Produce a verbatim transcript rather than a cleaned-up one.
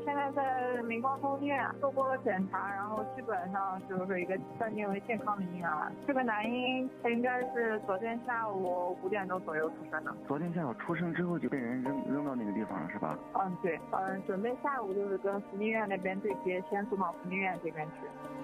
现在在明光东医院做过了检查，然后基本上就是一个断定为健康的婴儿。这个男婴他应该是昨天下午五点钟左右出生的。 昨天下午出生之后就被人扔扔到那个地方了，是吧？ 嗯，对，嗯，准备下午就是跟福利院那边对接，先送到福利院这边去。